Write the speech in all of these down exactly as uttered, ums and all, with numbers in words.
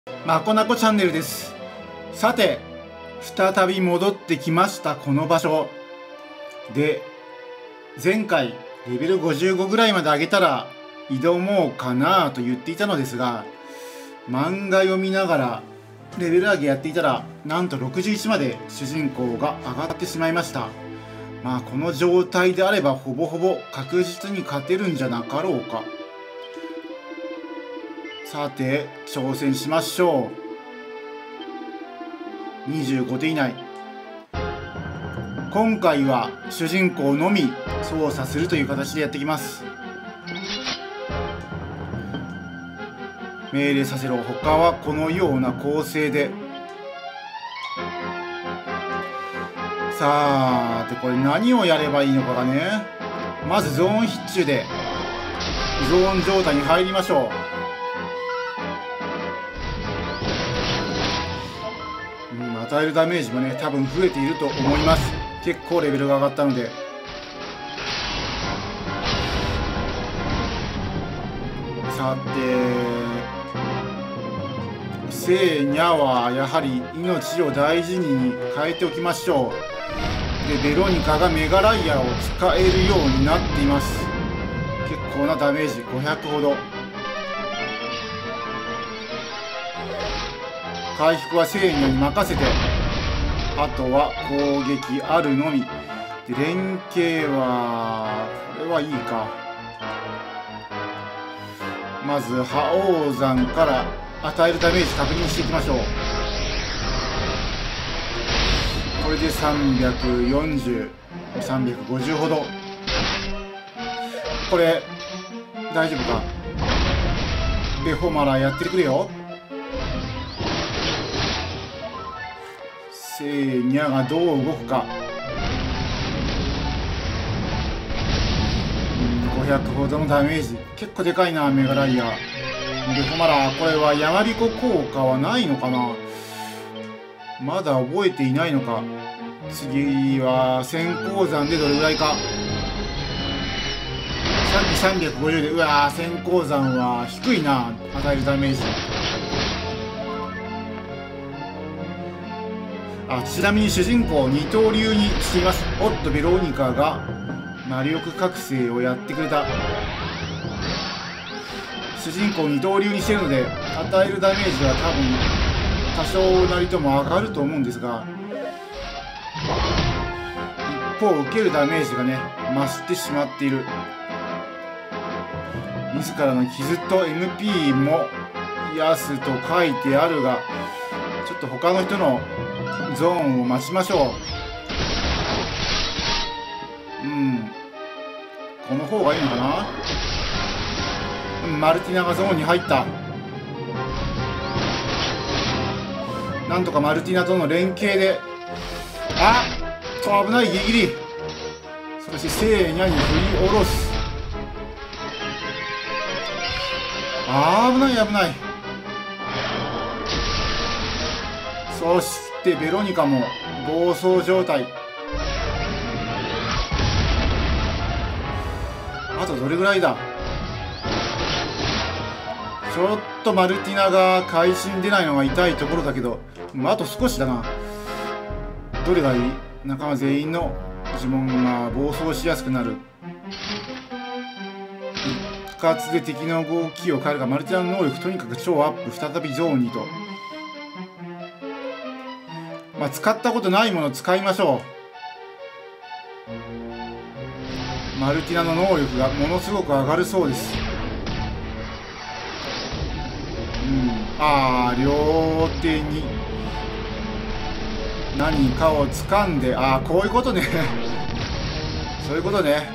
まこなこチャンネルです。さて、再び戻ってきましたこの場所で、前回レベルごじゅうごぐらいまで上げたら挑もうかなと言っていたのですが、漫画読みながらレベル上げやっていたら、なんとろくじゅういちまで主人公が上がってしまいました。まあこの状態であればほぼほぼ確実に勝てるんじゃなかろうか。さて挑戦しましょう。にじゅうごて以内。今回は主人公のみ操作するという形でやっていきます。命令させろ。他はこのような構成で。さあでこれ何をやればいいのかがね。まずゾーン必中でゾーン状態に入りましょう。与えるダメージもね多分増えていると思います。結構レベルが上がったので。さて聖ニャはやはり命を大事に変えておきましょう。でベロニカがメガライアーを使えるようになっています。結構なダメージごひゃくほど。回復は聖ニャに任せて、あとは攻撃あるのみで、連携はこれはいいか。まず覇王山から与えるダメージ確認していきましょう。これでさんびゃくよんじゅう、さんびゃくごじゅうほど。これ大丈夫か。ベホマラやってくれよ。セーニャがどう動くか。うんごひゃくほどのダメージ結構でかいな。メガライアーベホマラ。これはやまびこ効果はないのかな。まだ覚えていないのか。次は閃光山でどれぐらいか。さっきさんびゃくごじゅうで、うわー閃光山は低いな与えるダメージ。あちなみに主人公を二刀流にしています。おっとベロニカが魔力覚醒をやってくれた。主人公を二刀流にしているので与えるダメージは多分多少なりとも上がると思うんですが、一方受けるダメージがね増してしまっている。自らの傷と エムピー も癒すと書いてあるが、ちょっと他の人のゾーンを待ちましょう。うんこの方がいいのかな。マルティナがゾーンに入った。なんとかマルティナとの連携で、あっと危ないギリギリ。そしてセーニャに振り下ろす。あ危ない危ない。そしてベロニカも暴走状態。あとどれぐらいだ。ちょっとマルティナが会心出ないのが痛いところだけど、あと少しだな。どれがいい。仲間全員の呪文が暴走しやすくなる。一括で敵の動きを変えるが、マルティナの能力とにかく超アップ。再びゾーンにと。まあ、使ったことないものを使いましょう。マルティナの能力がものすごく上がるそうです。ああ両手に何かを掴んで、ああこういうことねそういうことね。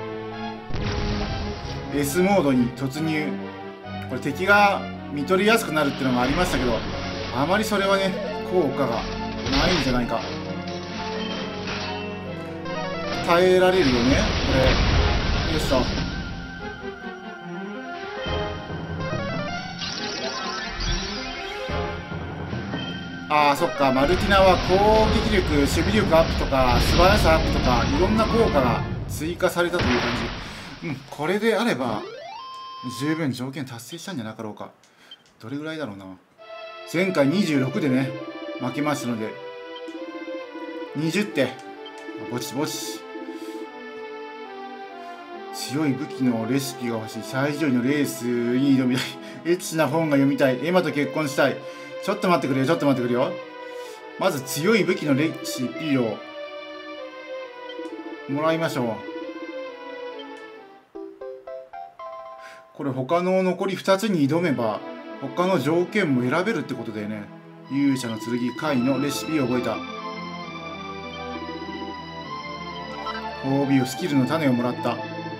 S モードに突入。これ敵が見取りやすくなるっていうのがありましたけど、あまりそれはね効果がないんじゃないか。耐えられるよねこれ。よいしょ。ああそっか、マルティナは攻撃力守備力アップとか素早さアップとかいろんな効果が追加されたという感じ。うんこれであれば十分条件達成したんじゃなかろうか。どれぐらいだろうな。 前回にじゅうろくでね負けましたのでにじゅってんぼちぼち。強い武器のレシピが欲しい。最上位のレースに挑みたい。エッチな本が読みたい。エマと結婚したい。ちょっと待ってくれよ、ちょっと待ってくれよ。まず強い武器のレシピをもらいましょう。これ他の残りふたつに挑めば他の条件も選べるってことだよね。勇者の剣貝のレシピを覚えた。褒美をスキルの種をもらった。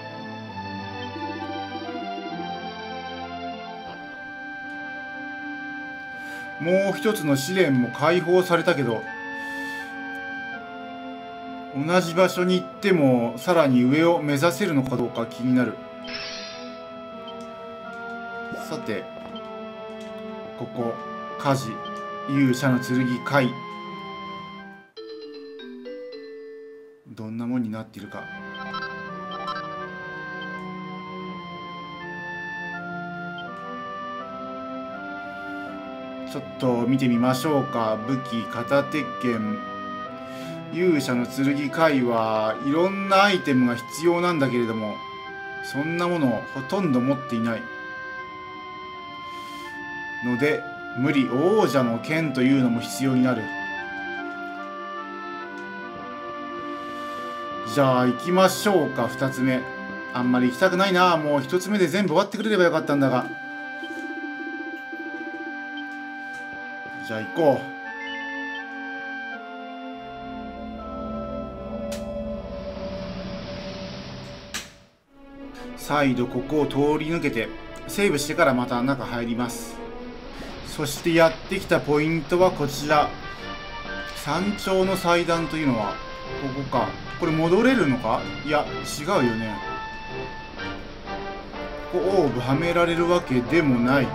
もう一つの試練も解放されたけど、同じ場所に行ってもさらに上を目指せるのかどうか気になる。さてここ火事勇者の剣貝、どんなもんになっているか。ちょっと見てみましょうか。武器片手剣勇者の剣貝はいろんなアイテムが必要なんだけれども、そんなものをほとんど持っていないので無理。王者の剣というのも必要になる。じゃあ行きましょうか。ふたつめあんまり行きたくないな。もうひとつめで全部終わってくれればよかったんだが。じゃあ行こう。再度ここを通り抜けてセーブしてからまた中入ります。そしてやってきたポイントはこちら。山頂の祭壇というのはここか。これ戻れるのか。いや違うよね。ここオーブはめられるわけでもない。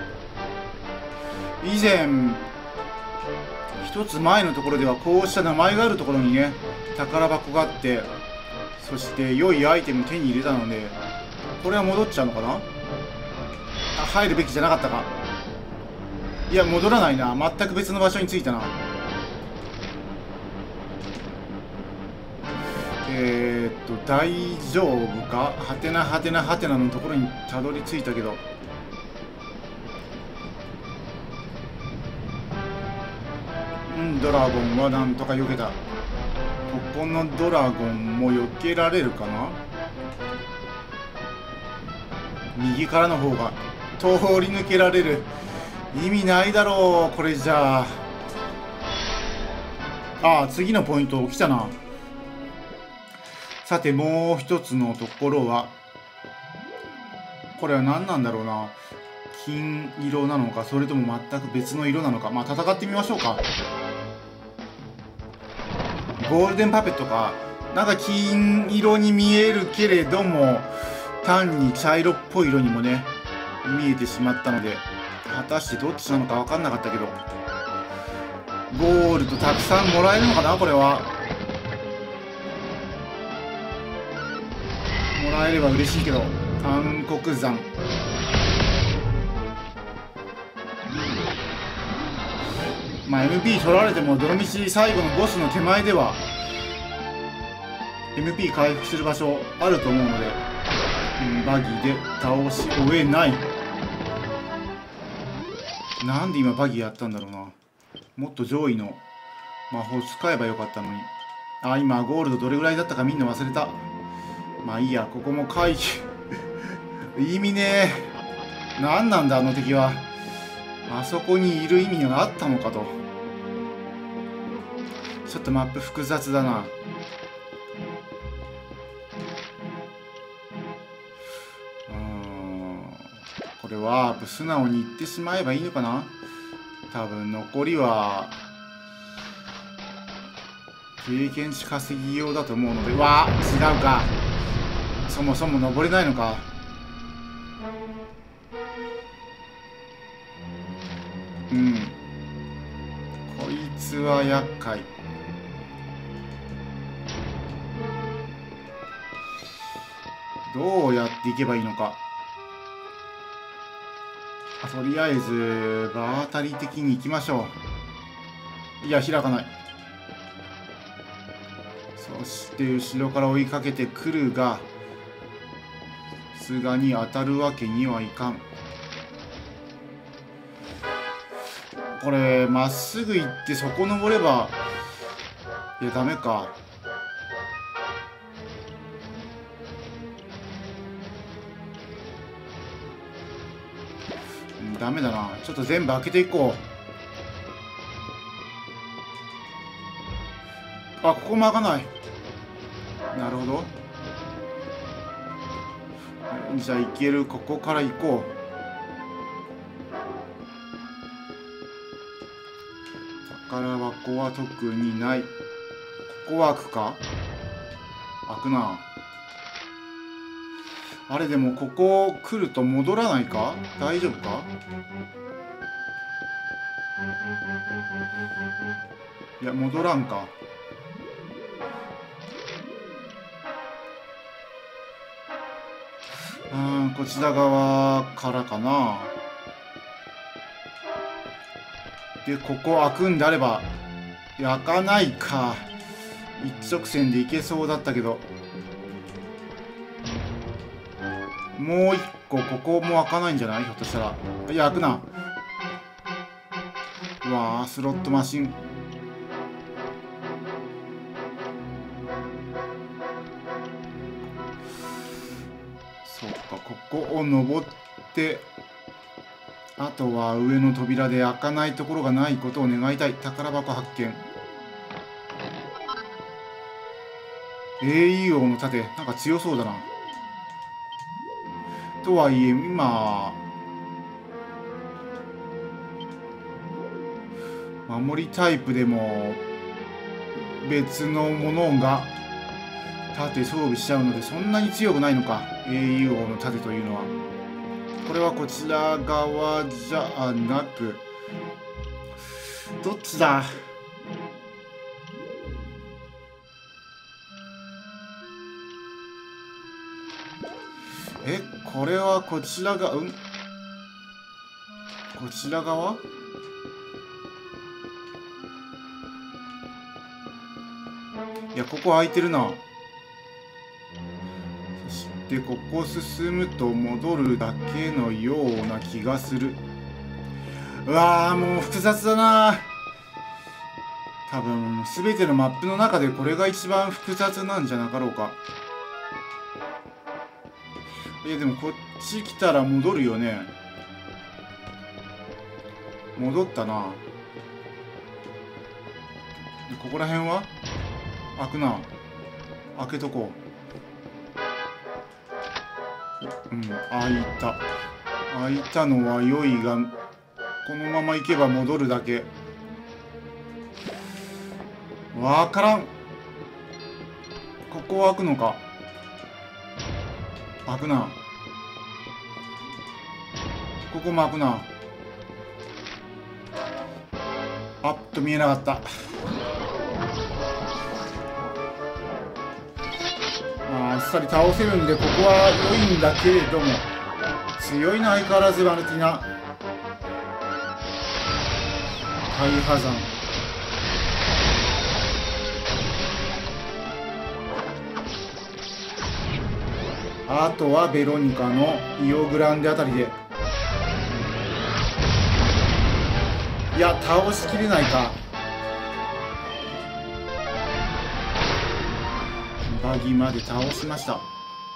以前一つ前のところではこうした名前があるところにね宝箱があって、そして良いアイテム手に入れたのでこれは戻っちゃうのかな。あ、入るべきじゃなかったか。いや戻らないな。全く別の場所に着いたな。えー、っと大丈夫か。はてなはてなはてなのところにたどり着いたけど、うんドラゴンはなんとか避けた。ここのドラゴンも避けられるかな。右からの方が通り抜けられる。意味ないだろうこれじゃあ。ああ次のポイント来たな。さてもう一つのところはこれは何なんだろうな。金色なのかそれとも全く別の色なのか。まあ戦ってみましょうか。ゴールデンパペットか。なんか金色に見えるけれども単に茶色っぽい色にもね見えてしまったので、果たしてどっちなのか分かんなかったけど、ゴールドたくさんもらえるのかな。これはもらえれば嬉しいけど。暗黒山まあ エムピー 取られてもどのみち最後のボスの手前では エムピー 回復する場所あると思うので、うん、バギーで倒し終えない。なんで今バギーやったんだろうな。もっと上位の魔法使えばよかったのに。あ、今ゴールドどれぐらいだったかみんな忘れた。まあいいや。ここも回避意味ねえ。何なんだあの敵は。あそこにいる意味があったのかと。ちょっとマップ複雑だな。うーんこれワープ素直に行ってしまえばいいのかな。多分残りは経験値稼ぎ用だと思うので。わあ違うか。そもそも登れないのか。うんこいつは厄介。どうやっていけばいいのか。 とりあえず場当たり的に行きましょう。いや、開かない。そして後ろから追いかけてくるが、さすがに当たるわけにはいかん。これまっすぐ行ってそこ登れば、いやダメか。ダメだな。ちょっと全部開けていこう。あ、ここも開かない。なるほど。じゃあ行ける。ここから行こう。宝箱は特にない。ここは開くか。開くな。あれでもここ来ると戻らないか。大丈夫か。いや戻らんか。うん、こちら側からかな。でここ開くんであれば、開かないか。一直線で行けそうだったけど、もう一個ここも開かないんじゃない。ひょっとしたら。いや開くな。うわー、スロットマシン。そうか、ここを登って、あとは上の扉で開かないところがないことを願いたい。宝箱発見。英雄王の盾、なんか強そうだな。とはいえ今守りタイプでも別のものが盾装備しちゃうので、そんなに強くないのか、英雄王の盾というのは。これはこちら側じゃなく、どっちだ。え、これはこちらが、うんこちら側。いや、ここ空いてるな。そしてここ進むと戻るだけのような気がする。うわー、もう複雑だな。多分全てのマップの中でこれが一番複雑なんじゃなかろうか。いやでもこっち来たら戻るよね。戻ったな。でここら辺は開くな。開けとこう。うん、開いた。開いたのは良いが、このまま行けば戻るだけ。わからん。ここは開くのか。開くな。ここも開くな。あっと見えなかった。ああっさり倒せるんでここは良いんだけれども、強いな相変わらずバルティナ。大破山。あとはベロニカのイオグランデあたりで。いや倒しきれないか。バギまで倒しました。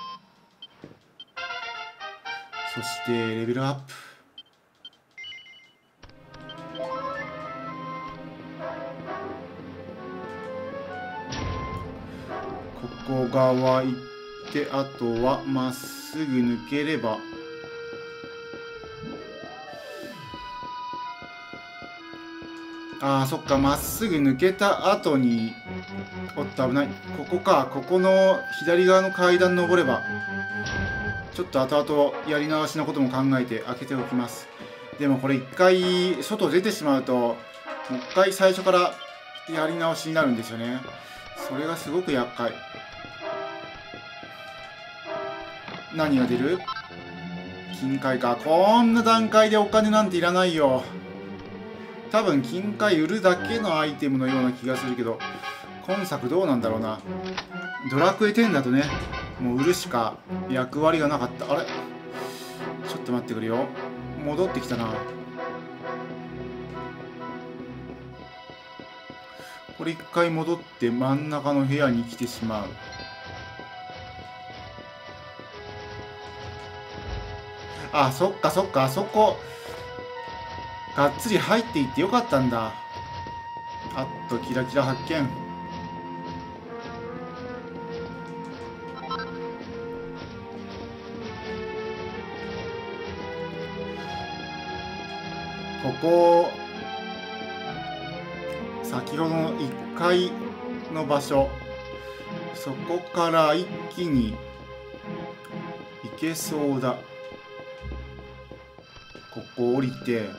そしてレベルアップ。ここ側行って、あとはまっすぐ抜ければ。あーそっか、まっすぐ抜けた後に、おっと危ない。ここか。ここの左側の階段登れば、ちょっと後々やり直しのことも考えて開けておきます。でもこれ一回外出てしまうと、もう一回最初からやり直しになるんですよね。それがすごく厄介。何が出る？ 金塊か。こんな段階でお金なんていらないよ。多分金塊売るだけのアイテムのような気がするけど、今作どうなんだろうな。ドラクエテンだとね、もう売るしか役割がなかった。あれ、ちょっと待ってくれよ。戻ってきたな。これ一回戻って真ん中の部屋に来てしまう。あ、そっかそっか、あそこがっつり入っていってよかったんだ。あっと、キラキラ発見。ここ先ほどのいっかいの場所、そこから一気に行けそうだ。ここ降りて、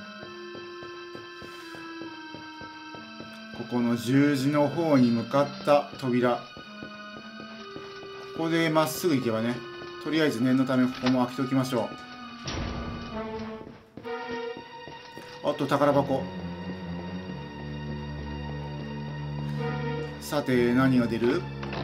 ここの十字の方に向かった扉、ここでまっすぐ行けばね。とりあえず念のためここも開けておきましょう。あと宝箱。さて何が出る？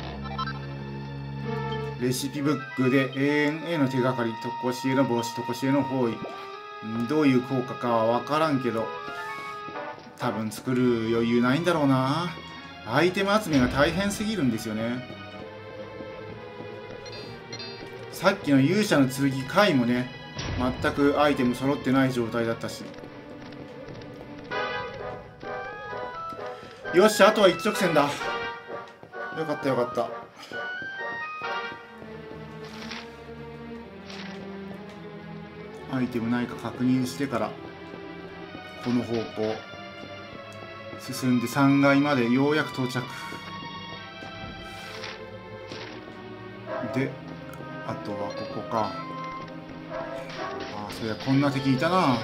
レシピブックで永遠への手がかり、とこしえの帽子、とこしえの方位。どういう効果かは分からんけど、多分作る余裕ないんだろうな。アイテム集めが大変すぎるんですよね。さっきの勇者の剣回もね、全くアイテム揃ってない状態だったし。よし、あとは一直線だ。よかったよかった。アイテムないか確認してからこの方向進んでさんがいまでようやく到着で、あとはここか。ああ、そういやこんな敵いたな。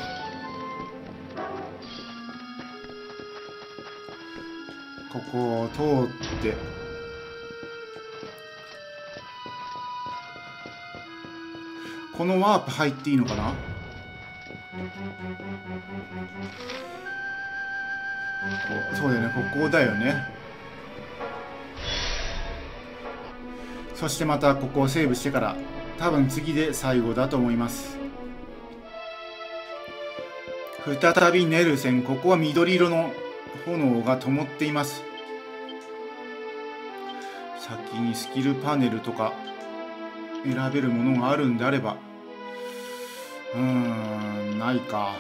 ここを通ってこのワープ入っていいのかな。ここそうだよね、ここだよね。そしてまたここをセーブしてから多分次で最後だと思います。再びネルセン。ここは緑色の炎が灯っています。先にスキルパネルとか選べるものがあるんであれば、うーん、ないか。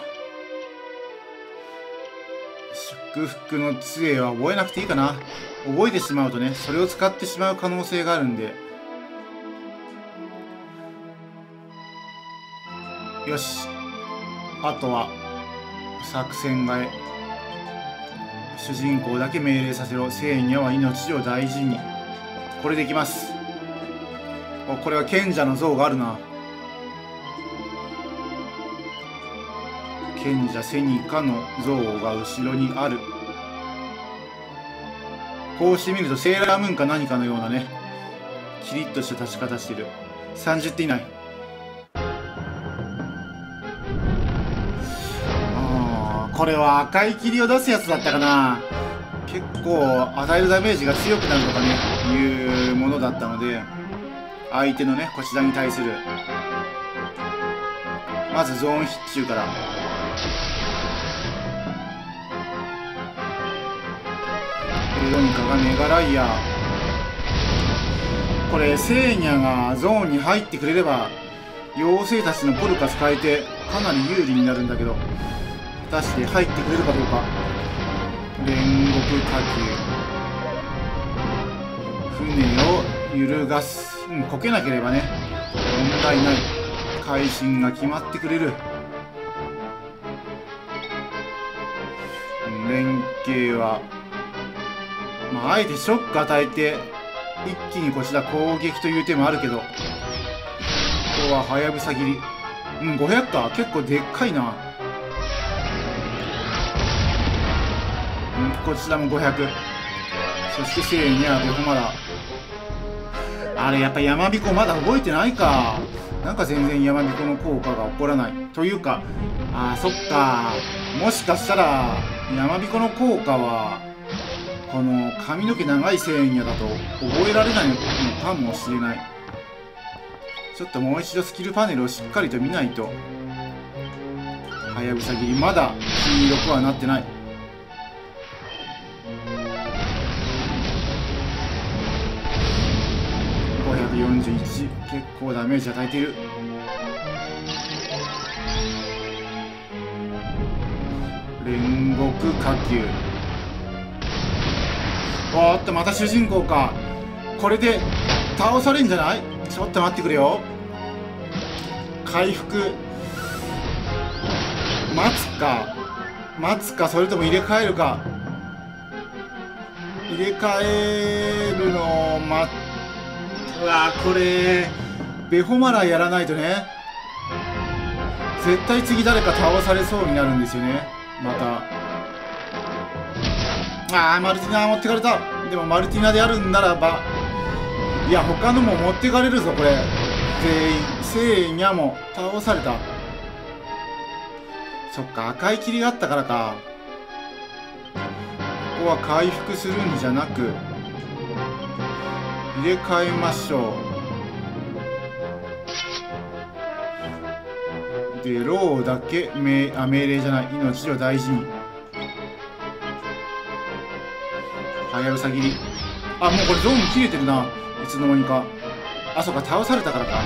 祝福の杖は覚えなくていいかな。覚えてしまうとね、それを使ってしまう可能性があるんで。よし、あとは作戦替え。主人公だけ命令させろ。聖女は命を大事に。これでいきます。お、これは賢者の像があるな。賢者セニカの像が後ろにある。こうしてみるとセーラームーンか何かのようなね、キリッとした立ち方してる。さんじゅってん以内。ああ、これは赤い霧を出すやつだったかな。結構与えるダメージが強くなるとかね、いうものだったので、相手のね、こちらに対する。まずゾーン必中から。エロニカがメガライヤー。これセーニャがゾーンに入ってくれれば妖精たちのポルカ使えてかなり有利になるんだけど、果たして入ってくれるかどうか。煉獄火球、船を揺るがす。うん、こけなければね問題ない。会心が決まってくれる。連携はまああえてショック与えて一気にこちら攻撃という手もあるけど、ここははやぶさ切り。うん、ごひゃくか。結構でっかいな。うん、こちらもごひゃく。そしてセイニャベホマラ。あれやっぱ山彦まだ動いてないか。 なんか全然山彦の効果が起こらないというか、あーそっか、もしかしたら山彦の効果はこの髪の毛長い聖夜だと覚えられないのかもしれない。ちょっともう一度スキルパネルをしっかりと見ないと。はやぶさ切りまだ黄色くはなってない。ごひゃくよんじゅういち、結構ダメージ与えている。煉獄火球。おーっとまた主人公か。これで倒されんじゃない？ちょっと待ってくれよ。回復待つか待つか、それとも入れ替えるか。入れ替えるのを待っうわー、これベホマラやらないとね、絶対次誰か倒されそうになるんですよね。またあーマルティナ持ってかれた。でもマルティナであるんならば、いや他のも持ってかれるぞこれ。全員セーニャも倒された。そっか、赤い霧があったからか。ここは回復するんじゃなく入れ替えましょう。でローだけ命あ命令じゃない、命を大事に。はやぶさ切り。あ、もうこれゾーン切れてるな、いつの間にか。あ、そっか、倒されたからか。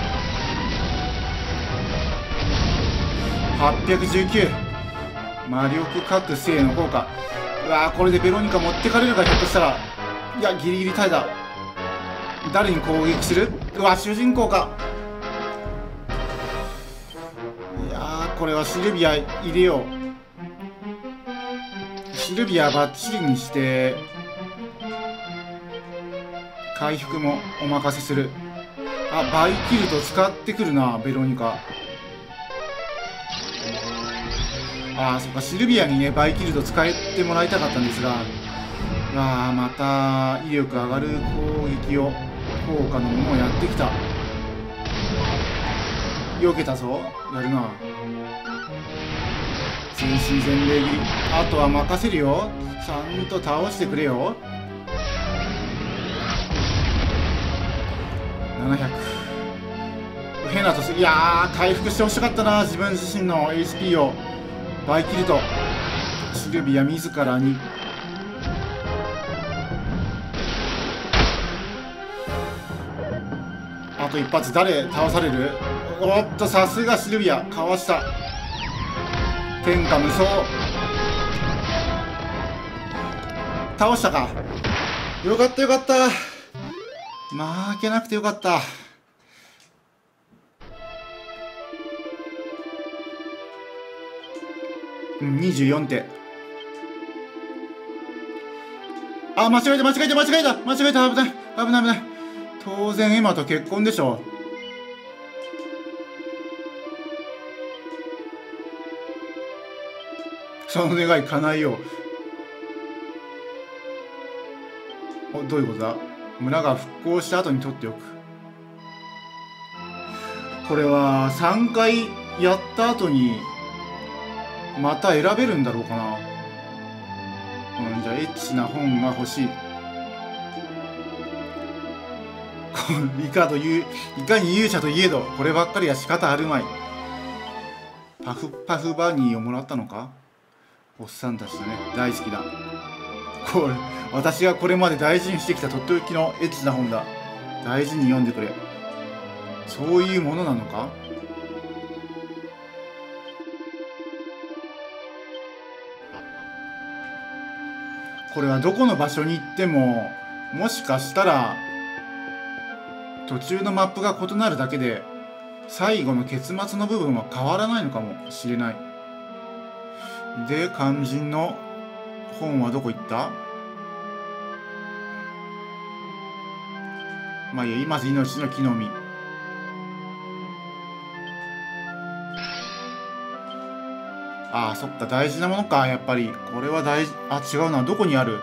はっぴゃくじゅうきゅう、魔力覚醒の効果。うわー、これでベロニカ持ってかれるか、ひょっとしたら。いやギリギリ耐えた。誰に攻撃する？うわ主人公か。いやーこれはシルビア入れよう。シルビアバッチリにして回復もお任せする。あ、バイキルト使ってくるなベロニカ。あーそっか、シルビアにねバイキルト使ってもらいたかったんですが、うわーまた威力上がる攻撃を効果のものをやってきた。避けたぞ。やるな。全身全霊切り。あとは任せるよ。ちゃんと倒してくれよ。ななひゃく。ヘナトス、いやー回復してほしかったな、自分自身の エイチピー を。バイキルトシルビア自らに。あと一発誰倒される？おっとさすがシルビアかわした。天下無双倒したか。よかったよかった、負けなくてよかった。うんにじゅうよんてん。あ間違えた間違えた間違えた間違えた、危ない危ない危ない。当然エマと結婚でしょ。その願い叶えよう。おどういうことだ。村が復興した後に取っておく。これはさんかいやった後にまた選べるんだろうかな。うん、じゃあエッチな本が欲しい。いかといういかに勇者といえどこればっかりは仕方あるまい。パフパフバニーをもらったのか。おっさんたちだね、大好きだ。これ私がこれまで大事にしてきたとっておきのエッチな本だ。大事に読んでくれ。そういうものなのか。これはどこの場所に行ってももしかしたら途中のマップが異なるだけで最後の結末の部分は変わらないのかもしれない。で肝心の本はどこ行った。まあいいや、まず命の木の実。ああそっか、大事なものか。やっぱりこれは大事。あ違うな、どこにある。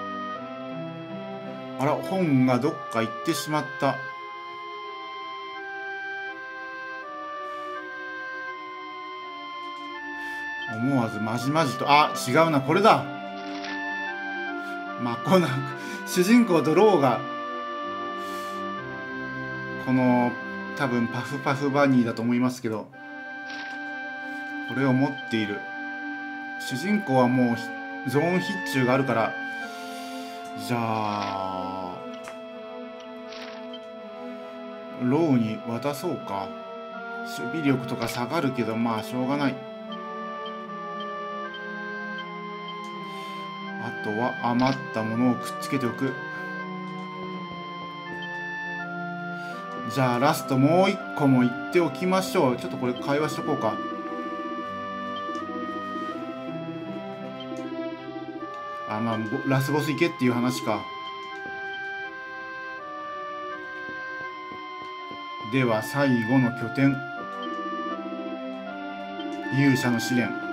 あら本がどっか行ってしまった。 思わずまじまじと、あ、違うな、これだ。まあこの主人公とローがこの多分パフパフバニーだと思いますけど、これを持っている。主人公はもうゾーン必中があるから、じゃあローに渡そうか。守備力とか下がるけど、まあしょうがない。あとは余ったものをくっつけておく。じゃあラストもう一個も言っておきましょう。ちょっとこれ会話しとこうか。あ、まあラスボス行けっていう話か。では最後の拠点、勇者の試練。